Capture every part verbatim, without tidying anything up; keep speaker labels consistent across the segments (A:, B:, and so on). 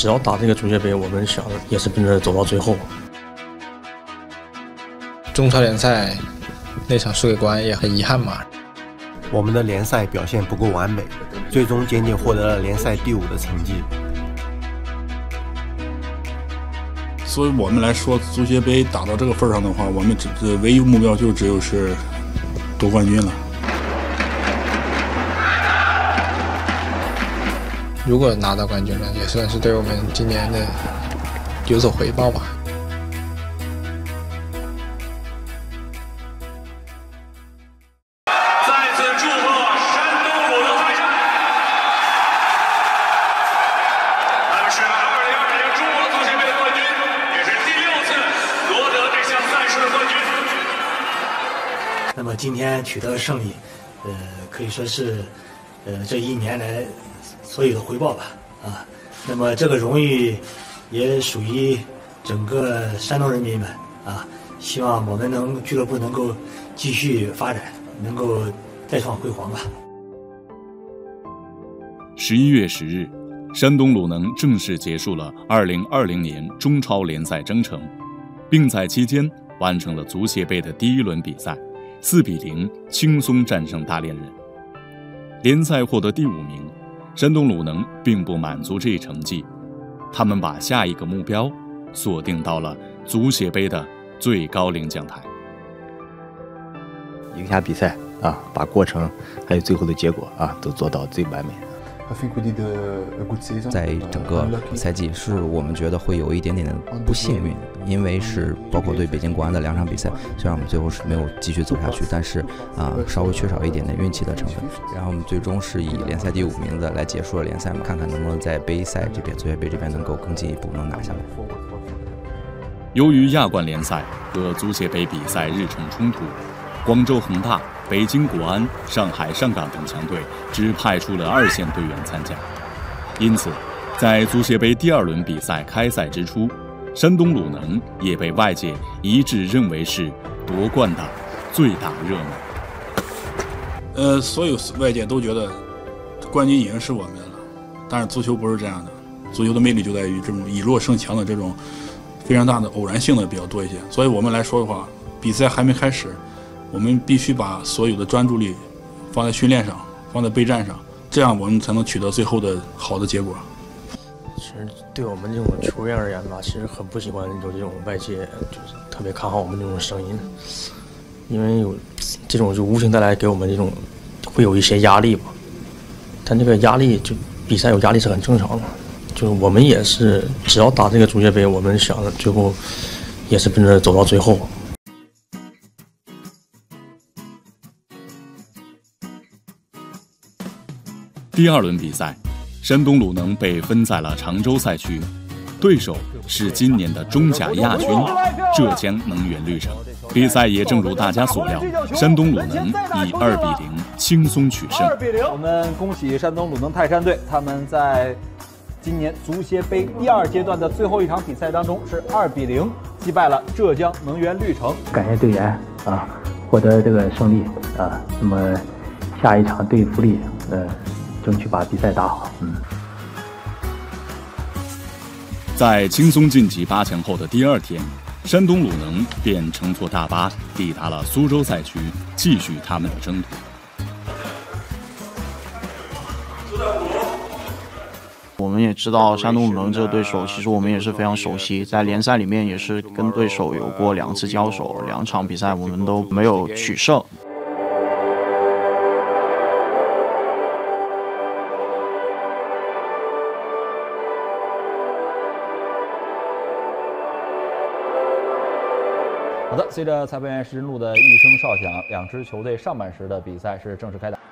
A: 只要打这个足协杯，我们想也是奔着走到最后。
B: 中超联赛那场输给国安也很遗憾嘛。
C: 我们的联赛表现不够完美，最终仅仅获得了联赛第五的成绩。
D: 所以我们来说，足协杯打到这个份上的话，我们只唯一目标就只有是夺冠军了。
B: 如果拿到冠军了，也算是对我们今年的有所回报吧。
E: 再次祝贺山东鲁能泰山，他们是二零二二年中国足协杯的冠军，也是第六次夺得这项赛事的冠军。
F: 那么今天取得胜利，呃，可以说是，呃，这一年来所有的回报吧，啊，那么这个荣誉也属于整个山东人民们啊，希望我们能俱乐部能够继续发展，能够再创辉煌吧。
G: 十一月十日，山东鲁能正式结束了二零二零年中超联赛征程，并在期间完成了足协杯的第一轮比赛，四比零轻松战胜大连人，联赛获得第五名。山东鲁能并不满足这一成绩，他们把下一个目标锁定到了足协杯的最高领奖台。
H: 赢下比赛啊，把过程还有最后的结果啊，都做到最完美。
I: 在整个赛季，是我们觉得会有一点点的不幸运，因为是包括对北京国安的两场比赛，虽然我们最后是没有继续走下去，但是啊，稍微缺少一点点运气的成分。然后我们最终是以联赛第五名的来结束了联赛，看看能不能在杯赛这边、足协杯这边能够更进一步能拿下来。
G: 由于亚冠联赛和足协杯比赛日程冲突，广州恒大、北京国安、上海上港等强队只派出了二线队员参加，因此，在足协杯第二轮比赛开赛之初，山东鲁能也被外界一致认为是夺冠的最大热门。
D: 呃，所有外界都觉得冠军已经是我们的了，但是足球不是这样的，足球的魅力就在于这种以弱胜强的这种非常大的偶然性的比较多一些。所以我们来说的话，比赛还没开始，我们必须把所有的专注力放在训练上，放在备战上，这样我们才能取得最后的好的结果。
A: 其实对我们这种球员而言吧，其实很不喜欢有这种外界就是特别看好我们这种声音，因为有这种就无形带来给我们这种会有一些压力吧。但这个压力就比赛有压力是很正常的，就是我们也是只要打这个足协杯，我们想最后也是奔着走到最后。
G: 第二轮比赛，山东鲁能被分在了常州赛区，对手是今年的中甲亚军浙江能源绿城。比赛也正如大家所料，山东鲁能以二比零轻松取胜。
J: 我们恭喜山东鲁能泰山队，他们在今年足协杯第二阶段的最后一场比赛当中是二比零击败了浙江能源绿城。
F: 感谢队员啊，获得这个胜利啊，那么下一场对富力，呃。争取把比赛打好。嗯，
G: 在轻松晋级八强后的第二天，山东鲁能便乘坐大巴抵达了苏州赛区，继续他们的征途。
K: 我们也知道山东鲁能这个对手，其实我们也是非常熟悉，在联赛里面也是跟对手有过两次交手，两场比赛我们都没有取胜。
J: 好的，随着裁判员石真路的一声哨响，两支球队上半时的比赛是正式开打。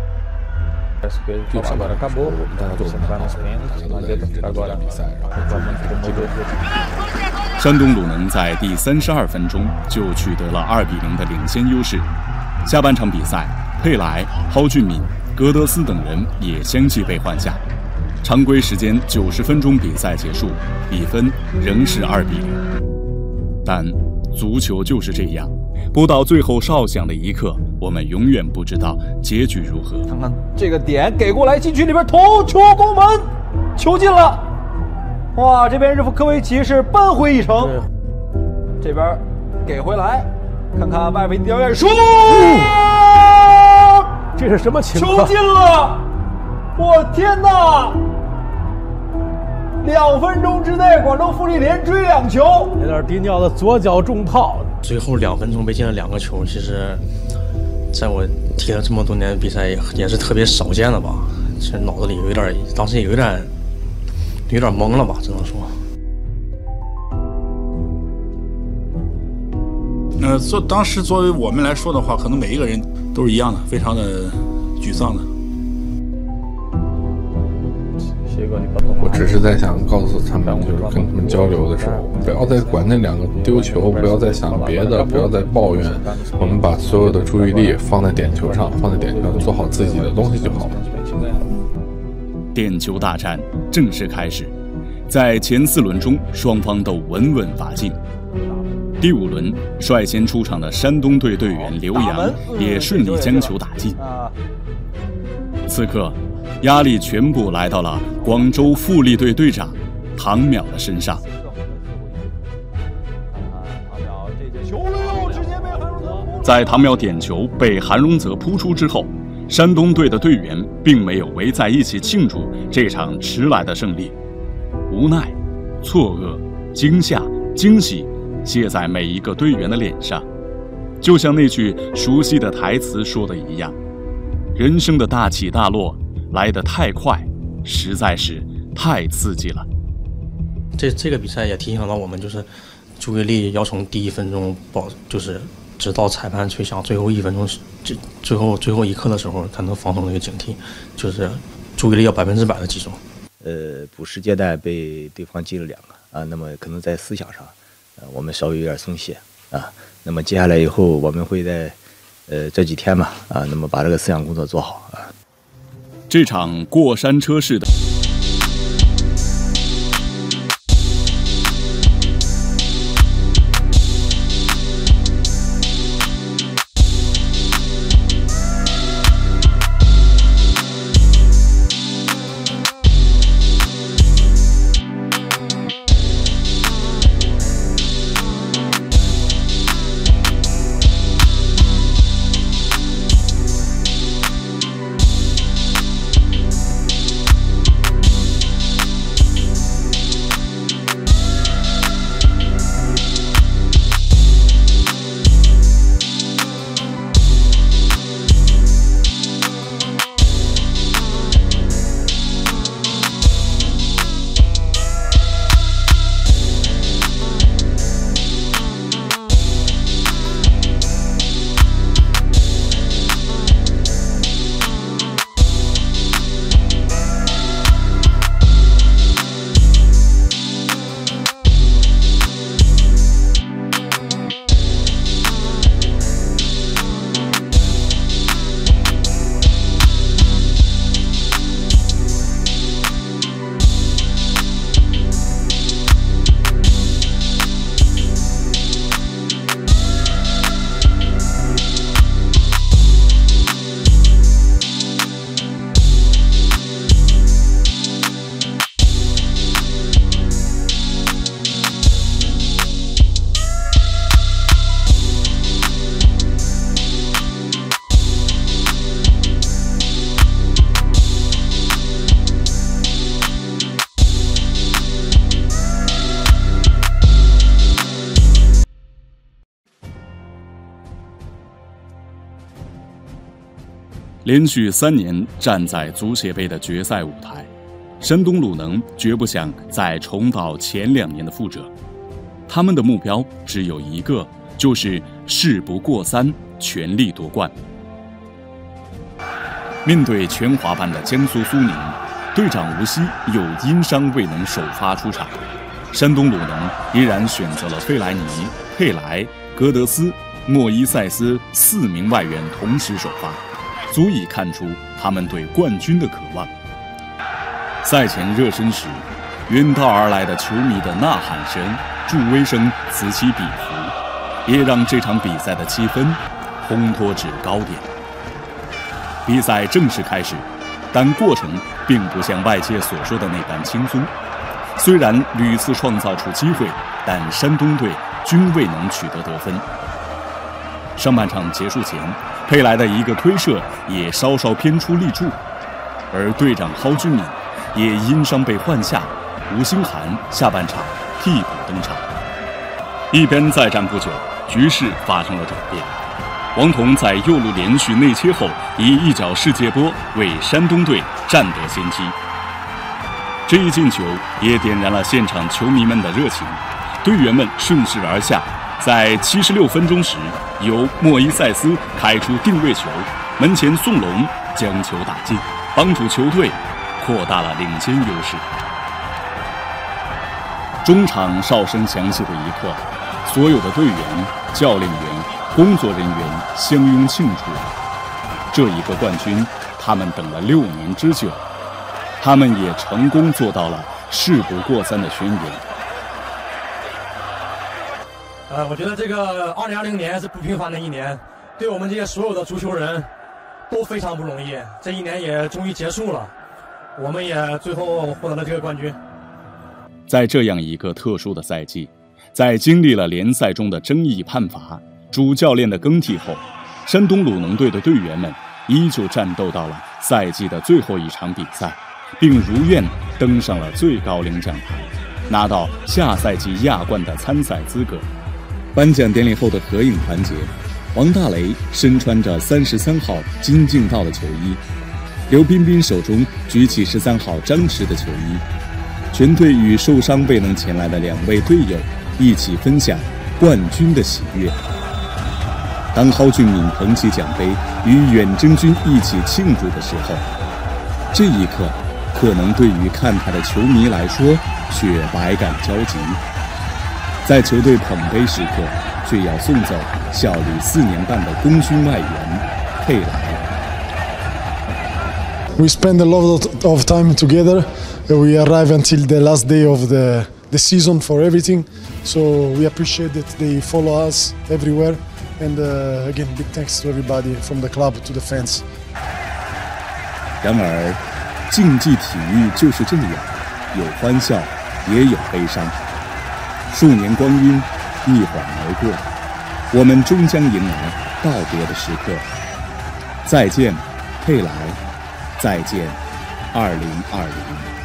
G: 山东鲁能在第三十二分钟就取得了二比零的领先优势。下半场比赛，佩莱、蒿俊闵、格德斯等人也相继被换下。常规时间九十分钟，比赛结束，比分仍是二比零。但足球就是这样，不到最后哨响的一刻，我们永远不知道结局如何。
J: 看看这个点给过来，禁区里边头球攻门，球进了。 哇，这边日夫科维奇是扳回一城，这边给回来，看看外围表演，输，
L: 这是什么情况？
J: 球进了！我天哪！两分钟之内，广州富力连追两球。
L: 有点迪尼奥的左脚中炮。
A: 最后两分钟被进了两个球，其实在我踢了这么多年的比赛，也是特别少见的吧。其实脑子里有点，当时也有点有点懵了吧，只能说。
D: 呃，做当时作为我们来说的话，可能每一个人都是一样的，非常的沮丧的。
M: 我只是在想告诉他们，就是跟他们交流的时候，不要再管那两个丢球，不要再想别的，不要再抱怨，我们把所有的注意力放在点球上，放在点球上，做好自己的东西就好了。
G: 点球大战正式开始，在前四轮中，双方都稳稳发进。第五轮，率先出场的山东队队员刘洋也顺利将球打进。此刻，压力全部来到了广州富力队队长唐淼的身上。在唐淼点球被韩荣泽扑出之后，山东队的队员并没有围在一起庆祝这场迟来的胜利，无奈、错愕、惊吓、惊喜写在每一个队员的脸上，就像那句熟悉的台词说的一样：人生的大起大落来得太快，实在是太刺激了。
A: 这这个比赛也提醒到我们，就是注意力要从第一分钟保，就是直到裁判吹响最后一分钟，这最后最后一刻的时候，才能放松那个警惕，就是注意力要百分之百的集中。
H: 呃，补时接待被对方进了两个啊，那么可能在思想上，呃，我们稍微有点松懈啊。那么接下来以后，我们会在呃这几天吧啊，那么把这个思想工作做好啊。
G: 这场过山车式的。连续三年站在足协杯的决赛舞台，山东鲁能绝不想再重蹈前两年的覆辙。他们的目标只有一个，就是事不过三，全力夺冠。面对全华班的江苏苏宁，队长吴曦又因伤未能首发出场，山东鲁能依然选择了费莱尼、佩莱、格德斯、莫伊塞斯四名外援同时首发，足以看出他们对冠军的渴望。赛前热身时，远道而来的球迷的呐喊声、助威声此起彼伏，也让这场比赛的气氛烘托至高点。比赛正式开始，但过程并不像外界所说的那般轻松。 虽然屡次创造出机会，但山东队均未能取得得分。上半场结束前，佩莱的一个推射也稍稍偏出立柱，而队长蒿俊闵也因伤被换下，吴兴涵下半场替补登场。一边再战不久，局势发生了转变。王彤在右路连续内切后，以一脚世界波为山东队占得先机。这一进球也点燃了现场球迷们的热情，队员们顺势而下，在七十六分钟时，由莫伊塞斯开出定位球，门前宋龙将球打进，帮助球队扩大了领先优势。中场哨声响起的一刻，所有的队员、教练员、工作人员相拥庆祝。这一个冠军，他们等了六年之久，他们也成功做到了事不过三的宣言。
N: 呃，我觉得这个二零二零年是不平凡的一年，对我们这些所有的足球人都非常不容易。这一年也终于结束了，我们也最后获得了这个冠军。
G: 在这样一个特殊的赛季，在经历了联赛中的争议判罚、主教练的更替后，山东鲁能队的队员们依旧战斗到了赛季的最后一场比赛，并如愿登上了最高领奖台，拿到下赛季亚冠的参赛资格。颁奖典礼后的合影环节，王大雷身穿着三十三号金敬道的球衣，刘彬彬手中举起十三号张弛的球衣，全队与受伤未能前来的两位队友一起分享冠军的喜悦。当蒿俊闵捧起奖杯与远征军一起庆祝的时候，这一刻可能对于看台的球迷来说却百感交集。在球队捧杯时刻，却要送走效力四年半的功勋外援佩莱。
O: We spend a lot of time together. We arrive until the last day of the the season for everything. So we appreciate that they follow us everywhere. And uh, again, big thanks to everybody from the club to the fans.
G: 然而，竞技体育就是这样，有欢笑，也有悲伤。数年光阴一晃而过，我们终将迎来道别的时刻。再见，佩莱！再见，二零二零。